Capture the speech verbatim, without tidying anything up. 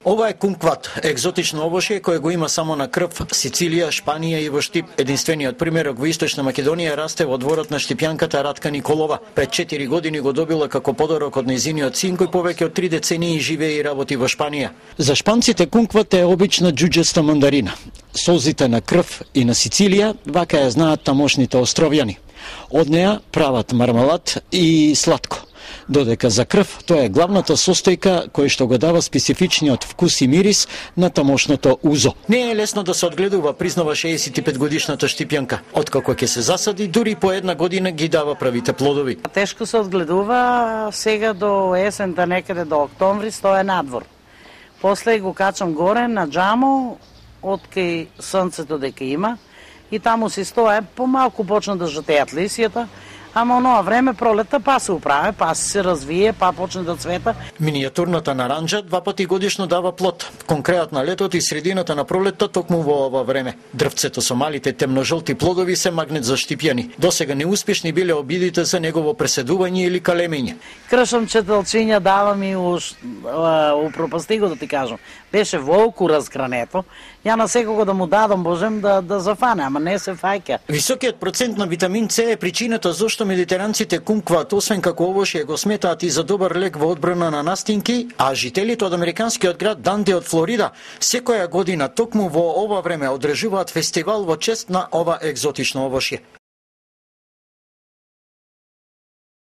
Ова е кункват, екзотично овошје кое го има само на Крф, Сицилија, Шпанија и во Штип. Единствениот примерок во Источна Македонија расте во дворот на штипјанката Ратка Николова. Пред четири години го добила како подарок од нејзиниот син кој повеќе од три децении живее и работи во Шпанија. За шпанците кункват е обична џуџеста мандарина. Солзите на Крф и на Сицилија вака ја знаат тамошните островјани. Од неа прават мармалад и сладко. Додека за Крф тоа е главната состојка која што го дава специфичниот вкус и мирис на тамошното узо. Не е лесно да се одгледува, признава шеесет и пет годишната штипјанка. Откако ќе се засади, дури по една година ги дава правите плодови. Тешко се одгледува, сега до есента, некаде до октомври стои надвор. После го качам горе на џамо, откај сонцето дека има, и таму си стое, помалку почна да жатеат лисијата. Ама оноа време пролета па се управе, па се развие, па почне да цвета. Минијатурната наранџа два пати годишно дава плод. Конкретно на летото и средината на пролетта токму во ова време. Дрвцето со малите темножолти плодови се магнет за штипјани. Досега неуспешни биле обидите за негово преседување или калемење. Кршам четелчиња, давам и уш, упропасти го да ти кажам. Беше волку разгрането. Ја на секого да му дадам, можем да, да зафане, ама не се фаќа. Високиот процент на витамин С е причината зошто медитеранците кункват, освен како овошје, го сметаат и за добар лек во одбрана на настинки, а жителите од американскиот град Данде од Флорида секоја година токму во ова време одржуваат фестивал во чест на ова екзотично овошје.